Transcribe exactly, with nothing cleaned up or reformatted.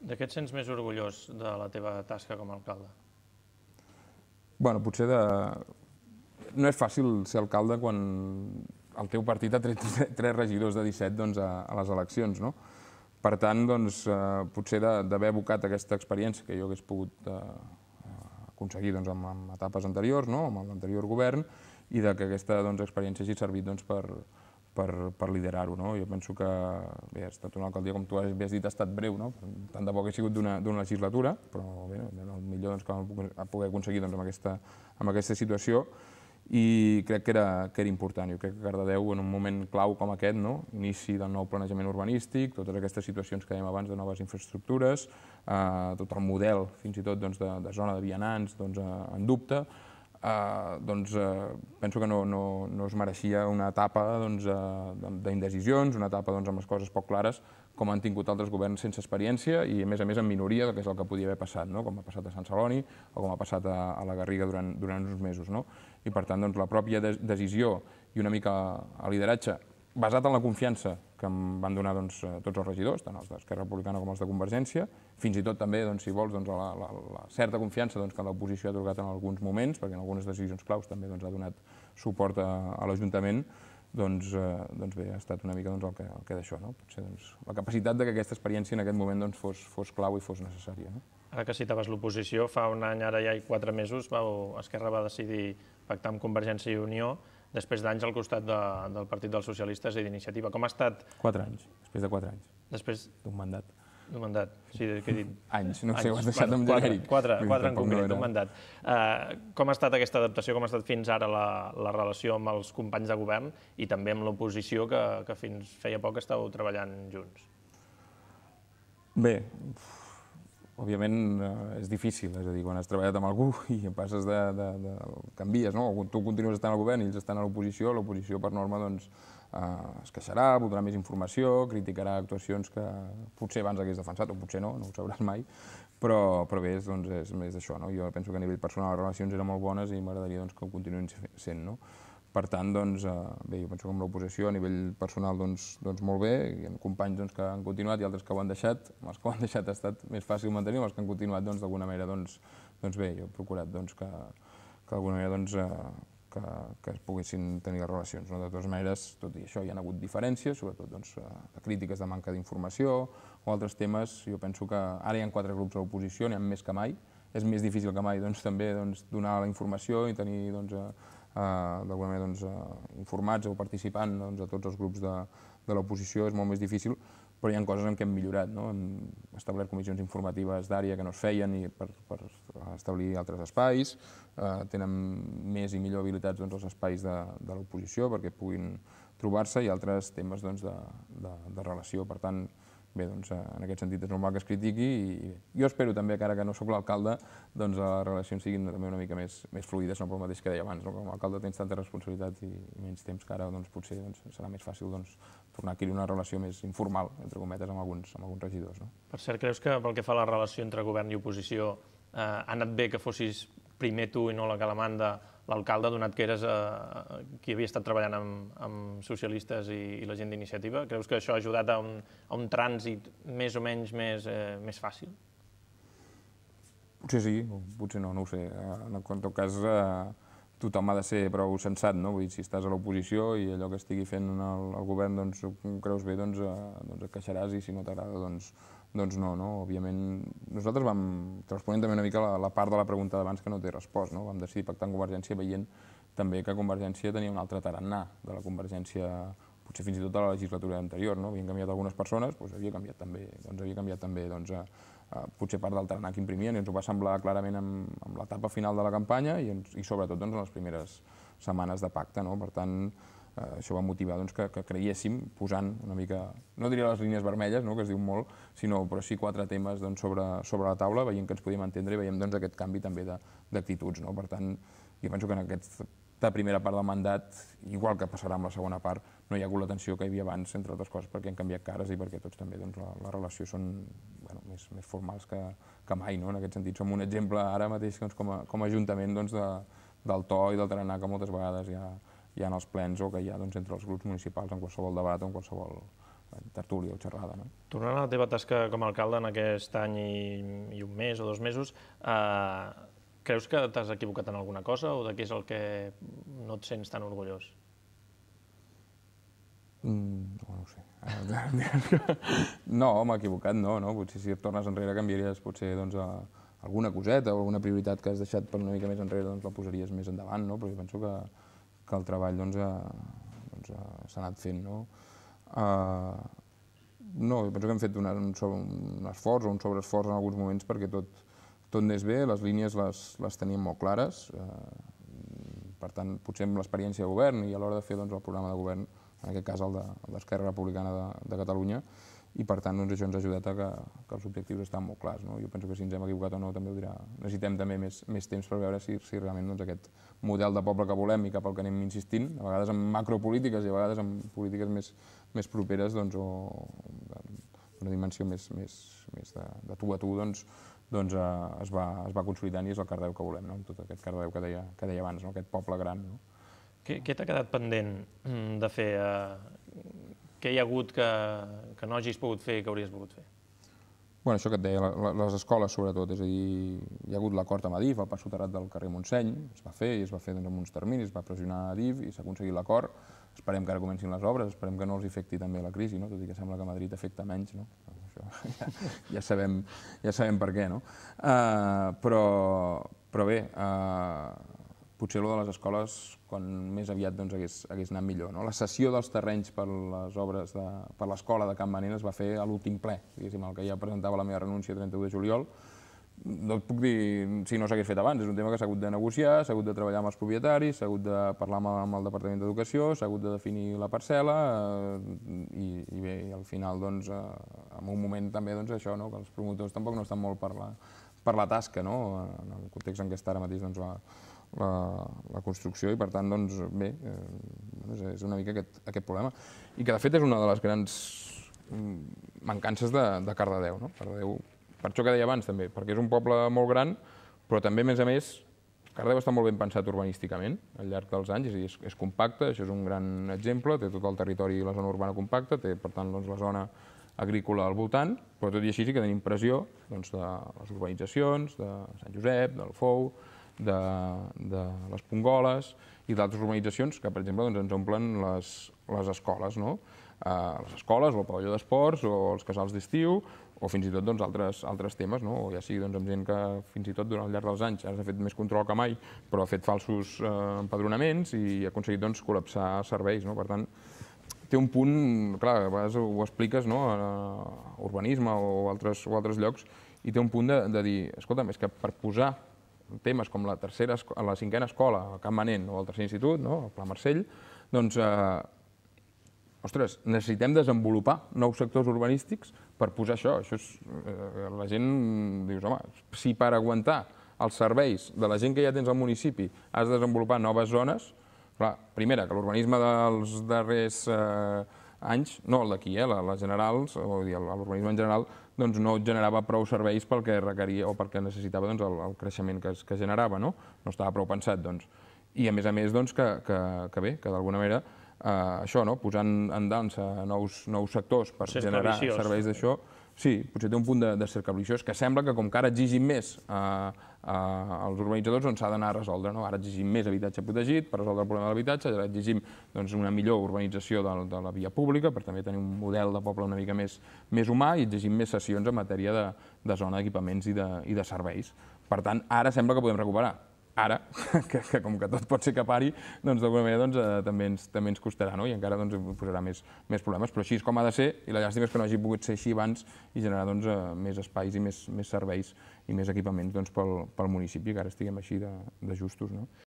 De què et sents més orgullós de la teva tasca com a alcalde? Bueno, potser de... no és fàcil ser alcalde quan el teu partit ha tret tres regidors de disset doncs, a, a les eleccions, no? Per tant, doncs, eh, potser d'haver abocat aquesta experiència que jo hagués pogut eh, aconseguir doncs, amb, amb etapes anteriors, no? Amb l'anterior govern, i de que aquesta doncs, experiència hagi servit doncs, per, per, per liderar-ho. No? Jo penso que bé, ha estat una alcaldia, com tu has dit, ha estat breu, no? Tant de bo que ha sigut d'una legislatura, però bé, el millor doncs, que vam poder aconseguir doncs, amb, aquesta, amb aquesta situació, i crec que era, que era important. Jo crec que Cardedeu, en un moment clau com aquest, no? Inici del nou planejament urbanístic, totes aquestes situacions que dèiem abans de noves infraestructures, eh, tot el model, fins i tot, doncs, de, de zona de vianants doncs, eh, en dubte, eh, doncs, eh, penso que no, no, no es mereixia una etapa doncs, eh, d'indecisions, una etapa doncs, amb les coses poc clares, com han tingut altres governs sense experiència i, a més a més, en minoria, que és el que podia haver passat, no? Com ha passat a Sant Celoni o com ha passat a, a la Garriga durant, durant uns mesos. No? I, per tant, doncs, la pròpia de decisió i una mica el lideratge basat en la confiança que em van donar doncs, tots els regidors, tant els d'Esquerra Republicana com els de Convergència, fins i tot també, doncs, si vols, doncs, la, la, la certa confiança doncs, que l'oposició ha atorgat en alguns moments, perquè en algunes decisions claus també doncs, ha donat suport a, a l'Ajuntament, doncs, eh, doncs bé, ha estat una mica doncs, el que, el que d'això, no? Potser doncs, la capacitat de que aquesta experiència en aquest moment doncs, fos, fos clau i fos necessària. No? Ara que citaves l'oposició, fa un any, ara ja hi quatre mesos, vau, Esquerra va decidir pactar amb Convergència i Unió, després d'anys al costat de, del Partit dels Socialistes i d'Iniciativa. Com ha estat? Quatre anys, després de quatre anys. Després d'un mandat. D'un mandat, sí, què he dit? Anys, no sé, ho has deixat amb genèric. Quatre, quatre en concret, d'un mandat. Uh, com ha estat aquesta adaptació, com ha estat fins ara la, la relació amb els companys de govern i també amb l'oposició que, que fins feia poc estàveu treballant junts? Bé, òbviament és difícil, és a dir, quan has treballat amb algú i passes de... de, de canvies, no? Tu continues estant al govern i ells estan a l'oposició, l'oposició per norma doncs es queixarà, voldrà més informació, criticarà actuacions que potser abans hagués defensat, o potser no, no ho sabràs mai, però, però bé, doncs és més d'això. No? Jo penso que a nivell personal les relacions eren molt bones i m'agradaria doncs, que ho continuïn sent. No? Per tant, doncs, bé, jo penso que amb l'oposició a nivell personal doncs, doncs molt bé, hi ha companys doncs, que han continuat i altres que ho han deixat, amb els que ho han deixat ha estat més fàcil mantenir, amb els que han continuat doncs, d'alguna manera, doncs, doncs bé, jo he procurat doncs, que, que d'alguna manera doncs, que, que es poguessin tenir les relacions. No? De totes maneres, tot i això, hi ha hagut diferències, sobretot doncs, de crítiques de manca d'informació o altres temes. Jo penso que ara hi ha quatre grups a l'oposició, n'hi ha més que mai. És més difícil que mai doncs, també doncs, donar la informació i tenir doncs, d'alguna manera doncs, informats o participant doncs, a tots els grups de, de l'oposició. És molt més difícil, però hi ha coses en què hem millorat. No? Hem establert comissions informatives d'àrea que no es feien i per, per establir altres espais. Eh, tenen més i millor habilitats doncs, els espais de, de l'oposició perquè puguin trobar-se i altres temes doncs, de, de, de relació. Per tant, bé, doncs, en aquest sentit és normal que es critiqui i jo espero també que ara que no soc l'alcalde doncs les relacions siguin també una mica més, més fluides, no pel mateix que deia abans, no? Com a alcalde tens tanta responsabilitat i, i menys temps que ara doncs, potser doncs, serà més fàcil doncs, tornar a adquirir una relació més informal, entre cometes, amb alguns, amb alguns regidors. No? Per cert, creus que pel que fa a la relació entre govern i oposició eh, ha anat bé que fossis primer tu i no la Calamanda l'alcalde, donat que eres eh, qui havia estat treballant amb, amb socialistes i, i la gent d'Iniciativa? Creus que això ha ajudat a un, a un trànsit més o menys més, eh, més fàcil? Potser sí, potser no, no ho sé. En tot cas, eh, tothom ha de ser prou sensat, no? Vull dir, si estàs a l'oposició i allò que estigui fent el, el govern doncs, ho creus bé, doncs, eh, doncs et queixaràs i si no t'agrada, doncs, doncs no, no. Òbviament, nosaltres vam, responent també una mica la, la part de la pregunta d'abans que no té respost, no? Vam decidir pactar amb Convergència veient també que Convergència tenia un altre tarannà de la Convergència, potser fins i tot de la legislatura anterior, no? Havien canviat algunes persones, doncs havia canviat també, doncs havia canviat també doncs, a, a, potser part del tarannà que imprimien i ens ho va semblar clarament amb, amb l'etapa final de la campanya i, ens, i sobretot doncs, en les primeres setmanes de pacte, no? Per tant, eh, això va motivar doncs, que, que creiéssim posant una mica, no diria les línies vermelles, no? Que es diu molt, sinó però sí quatre temes doncs, sobre, sobre la taula, veient que ens podíem entendre i veiem doncs, aquest canvi també d'actituds. No? Per tant, jo penso que en aquesta primera part del mandat, igual que passarà amb la segona part, no hi ha hagut la tensió que hi havia abans, entre altres coses, perquè han canviat cares i perquè tots també doncs, la, la relació són bueno, més, més formals que, que mai. No? En aquest sentit, som un exemple ara mateix doncs, com, a, com a ajuntament doncs, de, del to i del tarannà que moltes vegades hi ha, hi ha en els plens o que hi ha doncs, entre els grups municipals en qualsevol debat o en qualsevol, tertúlia o xerrada. Tornant a la teva tasca com a alcalde en aquest any i un mes o dos mesos, creus que t'has equivocat en alguna cosa o de què és el que no et sents tan orgullós? No ho sé. No, m'he equivocat, no. Potser si et tornes enrere canviaries potser alguna coseta o alguna prioritat que has deixat per una mica més enrere la posaries més endavant, però jo penso que el treball s'ha anat fent. No, jo penso que hem fet un esforç o un sobreesforç en alguns moments perquè tot anés bé, les línies les teníem molt clares, per tant, potser amb l'experiència de govern i a l'hora de fer el programa de govern, en aquest cas el d'Esquerra Republicana de Catalunya, i per tant això ens ha ajudat a que els objectius estan molt clars. Jo penso que si ens hem equivocat o no també ho dirà. Necessitem també més temps per veure si realment aquest model de poble que volem i cap al que anem insistint, a vegades amb macropolítiques i a vegades amb polítiques més properes o d'una dimensió més de tu a tu, doncs es va consolidant i és el Cardedeu que volem, tot aquest Cardedeu que deia abans, aquest poble gran. Què t'ha quedat pendent de fer? Què hi ha hagut que no hagis pogut fer i que hauries volgut fer? Bueno, això que et deia, les escoles sobretot, és a dir, hi ha hagut l'acord amb Adif, el pas soterrat del carrer Montseny, es va fer i es va fer amb uns terminis, es va pressionar Adif i s'ha aconseguit l'acord. Esperem que ara comencin les obres, esperem que no els afecti també la crisi, tot i que sembla que a Madrid afecta menys, ja sabem per què, no? Però bé, potser allò de les escoles, quan més aviat hagués anat millor. La cessió dels terrenys per les obres per l'escola de Can Manent es va fer a l'últim ple, diguéssim, el que ja presentava la meva renúncia el trenta-u de juliol. No et puc dir si no s'hagués fet abans, és un tema que s'ha hagut de negociar, s'ha hagut de treballar amb els propietaris, s'ha hagut de parlar amb el Departament d'Educació, s'ha hagut de definir la parcel·la i bé, al final, en un moment també això, que els promotors tampoc no estan molt per la tasca, en el context en què està ara mateix la construcció i per tant, doncs bé, és una mica aquest problema. I que de fet és una de les grans mancances de Cardedeu. Per això que deia abans també, perquè és un poble molt gran, però també, a més a més, Cardedeu està molt ben pensat urbanísticament al llarg dels anys, és a dir, és compacte, això és un gran exemple, té tot el territori i la zona urbana compacta, té per tant la zona agrícola al voltant, però tot i així sí que tenim pressió de les urbanitzacions, de Sant Josep, del Fou, de les Pongoles i d'altres urbanitzacions que, per exemple, ens omplen les escoles, les escoles o el pavelló d'esports o els casals d'estiu o fins i tot altres temes, ja sigui amb gent que fins i tot durant el llarg dels anys ara s'ha fet més control que mai, però ha fet falsos empadronaments i ha aconseguit col·lapsar serveis. Per tant, té un punt, clar, a vegades ho expliques a urbanisme o altres llocs, i té un punt de dir, escolta'm, és que per posar temes com la tercera, la cinquena escola, a Can Manent o el tercer institut, el Pla Marcell, doncs, ostres, necessitem desenvolupar nous sectors urbanístics per posar això. La gent dius, home, si per aguantar els serveis de la gent que ja tens al municipi has de desenvolupar noves zones, clar, primera, que l'urbanisme dels darrers anys, no el d'aquí, les generals, l'urbanisme en general, doncs no generava prou serveis pel que requeria o perquè necessitava el creixement que es generava, no estava prou pensat. I a més a més que bé, que d'alguna manera això, posant en dansa nous sectors per generar serveis d'això, sí, potser té un punt de cercle viciós que sembla que com que ara exigim més als urbanitzadors s'ha d'anar a resoldre. Ara exigim més habitatge protegit per resoldre el problema de l'habitatge, ara exigim una millor urbanització de la via pública per també tenir un model de poble una mica més humà i exigim més cessions en matèria de zona d'equipaments i de serveis. Per tant, ara sembla que podem recuperar. Ara, que com que tot pot ser que pari, doncs d'alguna manera també ens costarà i encara posarà més problemes, però així és com ha de ser i la llàstima és que no hagi pogut ser així abans i generar més espais i més serveis i més equipaments pel municipi, que ara estiguem així de justos.